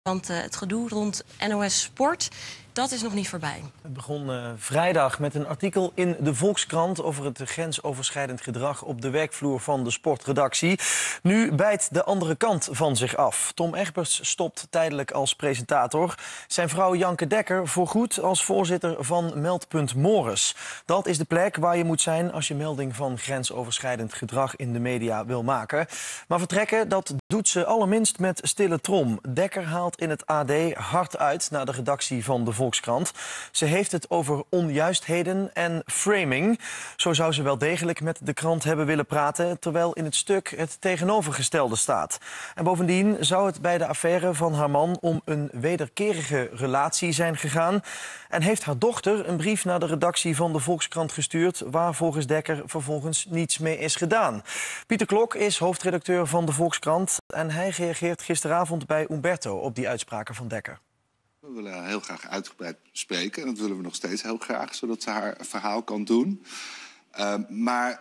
Want het gedoe rond NOS Sport, dat is nog niet voorbij. Het begon vrijdag met een artikel in de Volkskrant over het grensoverschrijdend gedrag op de werkvloer van de sportredactie. Nu bijt de andere kant van zich af. Tom Egbers stopt tijdelijk als presentator. Zijn vrouw Janke Dekker voorgoed als voorzitter van Meldpunt Mores. Dat is de plek waar je moet zijn als je melding van grensoverschrijdend gedrag in de media wil maken. Maar vertrekken, dat doet ze allerminst met stille trom. Dekker haalt in het AD hard uit naar de redactie van de Volkskrant. Ze heeft het over onjuistheden en framing. Zo zou ze wel degelijk met de krant hebben willen praten, terwijl in het stuk het tegenovergestelde staat. En bovendien zou het bij de affaire van haar man om een wederkerige relatie zijn gegaan. En heeft haar dochter een brief naar de redactie van de Volkskrant gestuurd, waar volgens Dekker vervolgens niets mee is gedaan. Pieter Klok is hoofdredacteur van de Volkskrant en hij reageert gisteravond bij Umberto op die uitspraken van Dekker. We willen haar heel graag uitgebreid spreken en dat willen we nog steeds heel graag, zodat ze haar verhaal kan doen. Maar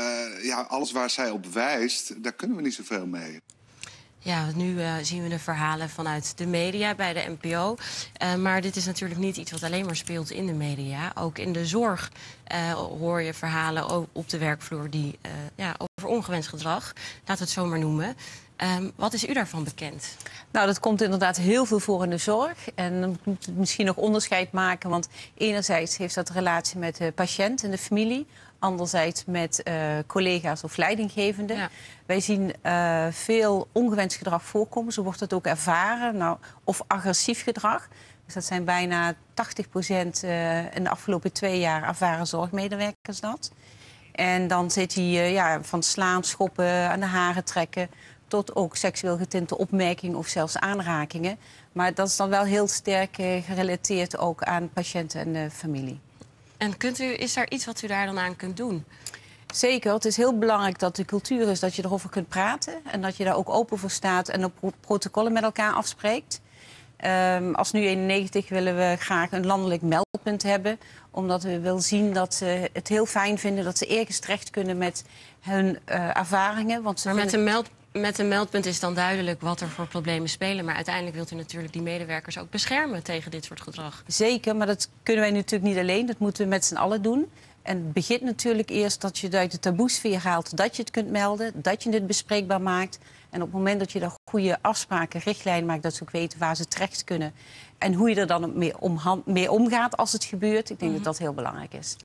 alles waar zij op wijst, daar kunnen we niet zoveel mee. Ja, nu zien we de verhalen vanuit de media bij de NPO. Maar dit is natuurlijk niet iets wat alleen maar speelt in de media. Ook in de zorg hoor je verhalen op de werkvloer die over ongewenst gedrag, laten we het zo maar noemen. Wat is u daarvan bekend? Nou, dat komt inderdaad heel veel voor in de zorg. En dan moet je misschien nog onderscheid maken. Want enerzijds heeft dat relatie met de patiënt en de familie. Anderzijds met collega's of leidinggevenden. Ja. Wij zien veel ongewenst gedrag voorkomen. Zo wordt het ook ervaren. Of agressief gedrag. Dus dat zijn bijna 80% in de afgelopen 2 jaar ervaren zorgmedewerkers dat. En dan zit hij van slaan, schoppen, aan de haren trekken, tot ook seksueel getinte opmerkingen of zelfs aanrakingen. Maar dat is dan wel heel sterk gerelateerd ook aan patiënten en de familie. En is er iets wat u daar dan aan kunt doen? Zeker. Het is heel belangrijk dat de cultuur is dat je erover kunt praten. En dat je daar ook open voor staat en ook protocollen met elkaar afspreekt. Als Nu 91 willen we graag een landelijk meldpunt hebben. Omdat we willen zien dat ze het heel fijn vinden dat ze ergens terecht kunnen met hun ervaringen. Want met een meldpunt is dan duidelijk wat er voor problemen spelen. Maar uiteindelijk wilt u natuurlijk die medewerkers ook beschermen tegen dit soort gedrag. Zeker, maar dat kunnen wij natuurlijk niet alleen. Dat moeten we met z'n allen doen. En het begint natuurlijk eerst dat je het uit de taboesfeer haalt, dat je het kunt melden, dat je het bespreekbaar maakt. En op het moment dat je daar goede afspraken, richtlijnen maakt, dat ze ook weten waar ze terecht kunnen. En hoe je er dan mee omgaat als het gebeurt. Ik denk dat dat heel belangrijk is.